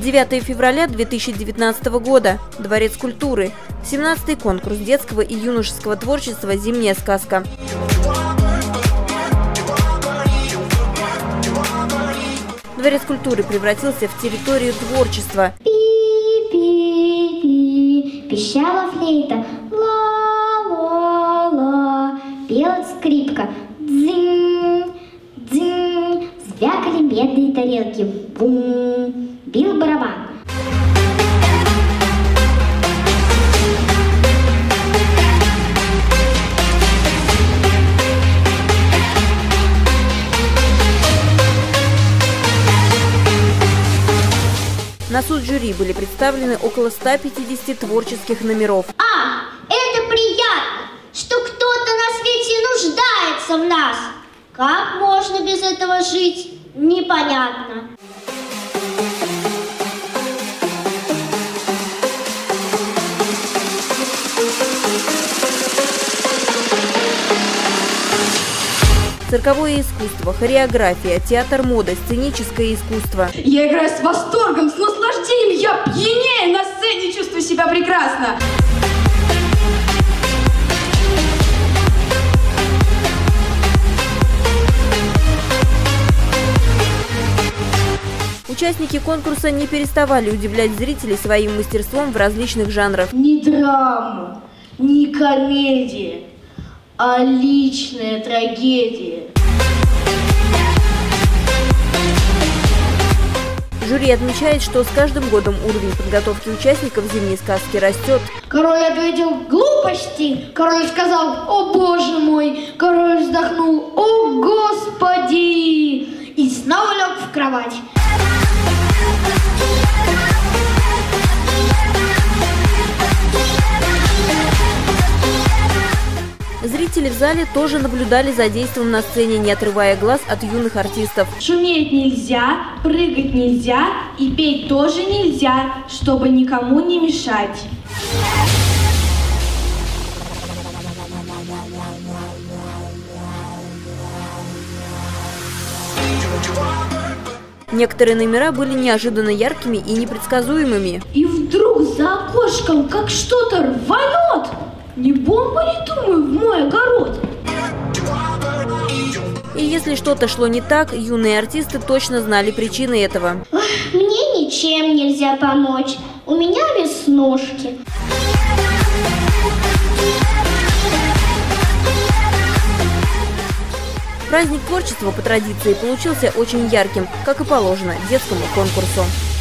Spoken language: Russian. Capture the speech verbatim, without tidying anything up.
девятое февраля две тысячи девятнадцатого года. Дворец культуры. семнадцатый конкурс детского и юношеского творчества «Зимняя сказка». Дворец культуры превратился в территорию творчества. Пи-пи-пи, пищала флейта, ла-ла-ла, пела скрипка, дзынь, дзынь, звякали медные тарелки, бум, бил барабан. На суд жюри были представлены около ста пятидесяти творческих номеров. А, это приятно, что кто-то на свете нуждается в нас. Как можно без этого жить, непонятно. Цирковое искусство, хореография, театр моды, сценическое искусство. Я играю с восторгом, с наслаждением, я пьянею на сцене, чувствую себя прекрасно. Участники конкурса не переставали удивлять зрителей своим мастерством в различных жанрах. Не драма, не комедия, а личная трагедия. Жюри отмечает, что с каждым годом уровень подготовки участников «Зимней сказки» растет. Король ответил глупости, король сказал «О боже мой», король вздохнул «О господи» и снова лег в кровать. Зрители в зале тоже наблюдали за действием на сцене, не отрывая глаз от юных артистов. Шуметь нельзя, прыгать нельзя и петь тоже нельзя, чтобы никому не мешать. Некоторые номера были неожиданно яркими и непредсказуемыми. И вдруг за окошком как что-то рванет. Не бомба ли, думаю, в мой огород? И если что-то шло не так, юные артисты точно знали причины этого. Мне ничем нельзя помочь, у меня веснушки. Праздник творчества по традиции получился очень ярким, как и положено детскому конкурсу.